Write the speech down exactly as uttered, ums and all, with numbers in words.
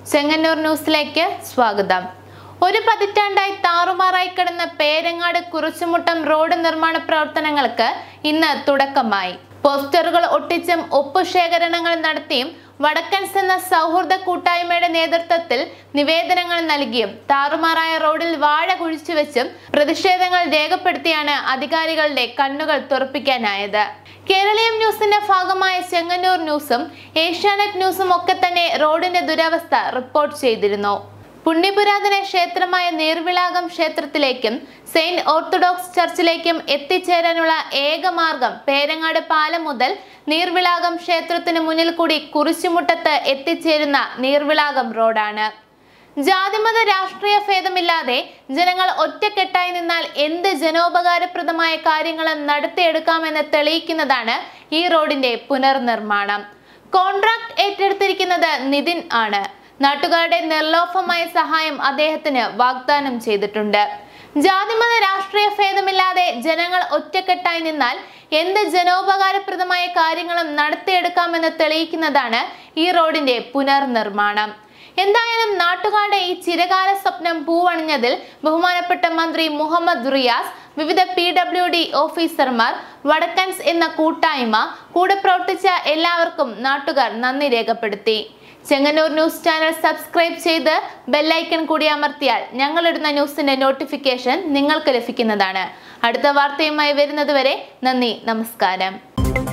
ചെങ്ങന്നൂർ ന്യൂസിലേക്ക് സ്വാഗതം. ഒരു പതിറ്റാണ്ടായി താറുമാറായി കിടന്ന പേരങ്ങാട് കുറിച്ചുമുട്ടം റോഡ് നിർമ്മാണ പ്രവർത്തനങ്ങൾക്ക് ഇന്ന് തുടക്കമായി. പോസ്റ്ററുകൾ ഒട്ടിച്ചും ഒപ്പുശേഖരണങ്ങൾ നടത്തിയും വടക്കൻസ് എന്ന സൗഹൃദ കൂട്ടായ്മയുടെ നേതൃത്വത്തിൽ നിവേദനങ്ങൾ നൽകിയും താറുമാറായ റോഡിൽ വാഴ കുഴിച്ചുവെച്ചും പ്രതിഷേധങ്ങൾ രേഖപ്പെടുത്തിയാണ് അധികാരികളുടെ കണ്ണുകൾ തുറപ്പിക്കാനായത്. കേരളീയം ന്യൂസിന്റെ ഭാഗമായ ചെങ്ങന്നൂർ ന്യൂസും ഏഷ്യാനെറ്റ് ന്യൂസും ഒക്കെ തന്നെ റോഡിന്റെ ദുരവസ്ഥ റിപ്പോർട്ട് ചെയ്തിരുന്നു. പുണ്യപുരാതന ക്ഷേത്രമായ നീർവിളാകം ക്ഷേത്രത്തിലേക്കും സെയിന്റ് ഓർത്തഡോക്സ് ചർച്ചിലേക്കും എത്തിച്ചേരാനുള്ള ഏക മാർഗം പേരങ്ങാട് പാലം മുതൽ നീർവിളാകം ക്ഷേത്രത്തിന് മുന്നിൽ കൂടി കുറിച്ചുമുട്ടത്ത് എത്തിച്ചേരുന്ന നീർവിളാകം റോഡാണ്. ജാതിമത രാഷ്ട്രീയ ഭേദമില്ലാതെ ജനങ്ങൾ ഒറ്റക്കെട്ടായി നിന്നാൽ എന്ത് ജനോപകാരപ്രദമായ കാര്യങ്ങളും നടത്തിയെടുക്കാമെന്ന് തെളിയിക്കുന്നതാണ് ഈ റോഡിന്റെ പുനർനിർമ്മാണം. കോൺട്രാക്ട് ഏറ്റെടുത്തിരിക്കുന്നത് നിതിൻ ആണ്. നാട്ടുകാരുടെ നിർലോഭമായ സഹായം അദ്ദേഹത്തിന് വാഗ്ദാനം ചെയ്തിട്ടുണ്ട്. ജാതിമത രാഷ്ട്രീയ ഭേദമില്ലാതെ ജനങ്ങൾ ഒറ്റക്കെട്ടായി നിന്നാൽ എന്ത് ജനോപകാരപ്രദമായ കാര്യങ്ങളും നടത്തിയെടുക്കാമെന്ന് തെളിയിക്കുന്നതാണ് ഈ റോഡിന്റെ പുനർനിർമ്മാണം. എന്തായാലും നാട്ടുകാരുടെ ഈ ചിരകാല സ്വപ്നം പൂവണിഞ്ഞതിൽ ബഹുമാനപ്പെട്ട മന്ത്രി മുഹമ്മദ് റിയാസ്, വിവിധ പി ഡബ്ല്യു ഡി ഓഫീസർമാർ, വടക്കൻസ് എന്ന കൂട്ടായ്മ, കൂടെ പ്രവർത്തിച്ച എല്ലാവർക്കും നാട്ടുകാർ നന്ദി രേഖപ്പെടുത്തി. ചെങ്ങന്നൂർ ന്യൂസ് ചാനൽ സബ്സ്ക്രൈബ് ചെയ്ത് ബെല്ലൈക്കൺ കൂടി അമർത്തിയാൽ ഞങ്ങളിടുന്ന ന്യൂസിന്റെ നോട്ടിഫിക്കേഷൻ നിങ്ങൾക്ക് ലഭിക്കുന്നതാണ്. അടുത്ത വാർത്തയുമായി വരുന്നതുവരെ നന്ദി, നമസ്കാരം.